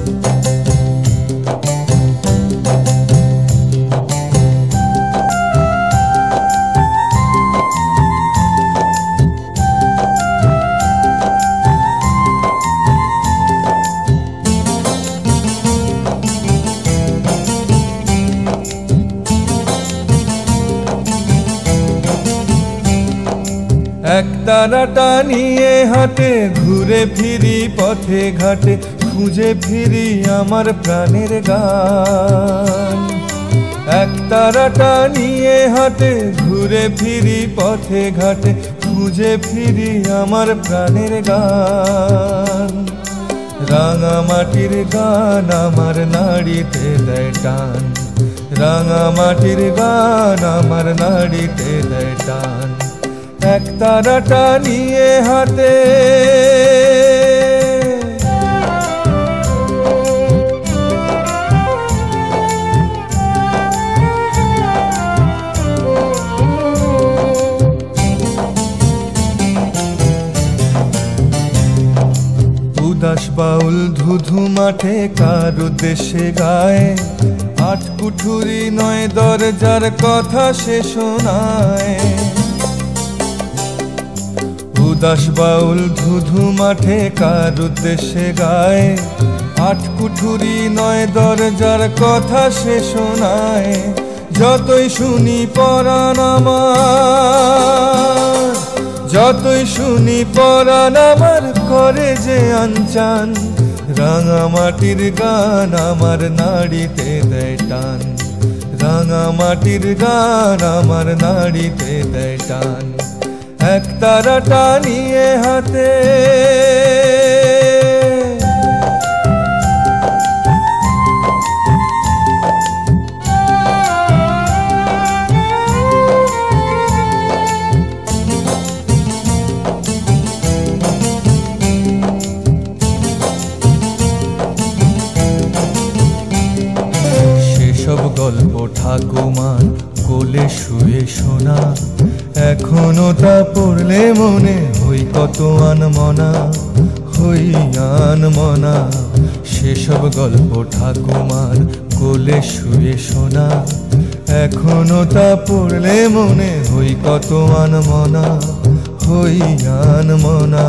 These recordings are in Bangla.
একতারাটা নিয়ে হাটে ঘুরে ফিরি পথে ঘাটে খুঁজে ফিরি আমার প্রাণের গান। একতারাটা নিয়ে হাটে ঘুরে ফিরি পথে ঘাটে খুঁজে ফিরি আমার প্রাণের গান। রাঙা মাটির গান আমার নাড়িতে দেয় টান, রাঙা মাটির গান আমার নাড়িতে দেয় টান। একতারাটা নিয়ে হাতে উদাস বাউল ধুধু মাঠে কার উদ্দেশ্যে গায়, আট কুঠুরি নয় দরজার কথা সে শোনায়। উদাস বাউল ধুধু মাঠে কার উদ্দেশ্যে গায়, আট কুঠুরি নয় দরজার কথা সে শোনায়। যতই শুনি পরাণ আমার, যতই শুনি পরাণ আমার করে যে আনচান। রাঙা মাটির গান আমার নাড়িতে দেয় টান, রাঙা মাটির গান আমার নাড়িতে দেয় টান। একতারাটা নিয়ে হাতে সেসব গল্প ঠাকুমার কোলে শুয়ে শোনা, এখনো তা পড়লে মনে হই কত আনমনা, হই আনমনা। সেসব গল্প ঠাকুমার কোলে শুয়ে শোনা, এখনো তা পড়লে মনে হই কত আনমনা, হই আনমনা।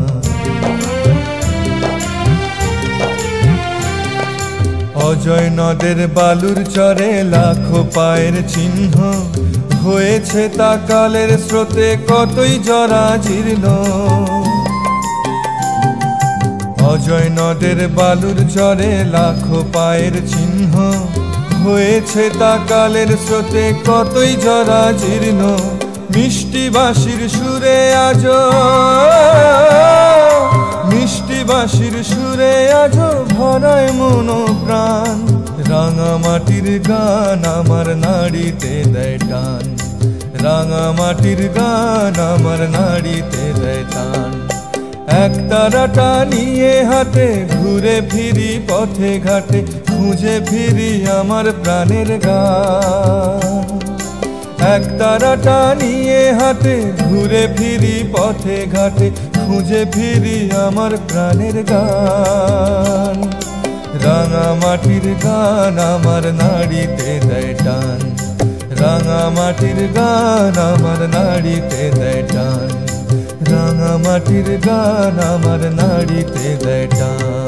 অজয় নদের বালুর চরে লাখো পায়ের চিহ্ন, হয়েছে তা কালের স্রোতে কতই জরাজীর্ণ। অজয় নদের বালুর চরে লাখো পায়ের চিহ্ন, হয়েছে তা কালের স্রোতে কতই জরাজীর্ণ। মিষ্টি বাঁশির সুরে আজ, মিষ্টি বাঁশির সুরে আজ ভরায় মন প্রাণ। রাঙা মাটির গান আমার নাড়িতে দেয় টান, রাঙা মাটির গান আমার নাড়িতে দেয় টান। একতারাটা নিয়ে হাতে ঘুরে ফিরি পথে ঘাটে খুঁজে ফিরি আমার প্রাণের গান। একতারাটা নিয়ে হাতে ঘুরে ফিরি পথে ঘাটে খুঁজে ফিরি আমার প্রাণের গান। রাঙা মাটির গান আমার নাড়িতে দেয় টান, রাঙা মাটির গান আমার নাড়িতে দেয় টান, রাঙা মাটির গান আমার নাড়িতে দেয় টান।